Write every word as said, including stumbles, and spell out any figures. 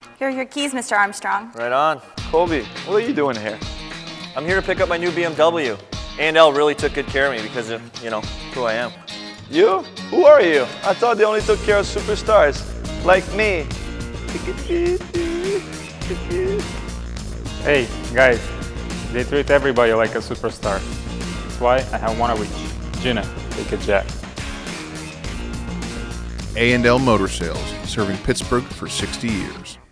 Here are your keys, Mister Armstrong. Right on. Colby, what are you doing here? I'm here to pick up my new B M W. A and L really took good care of me because of, you know, who I am. You? Who are you? I thought they only took care of superstars, like me. Hey, guys, they treat everybody like a superstar. That's why I have one of each. Gina, take a jack. A and L Motor Sales, serving Pittsburgh for sixty years.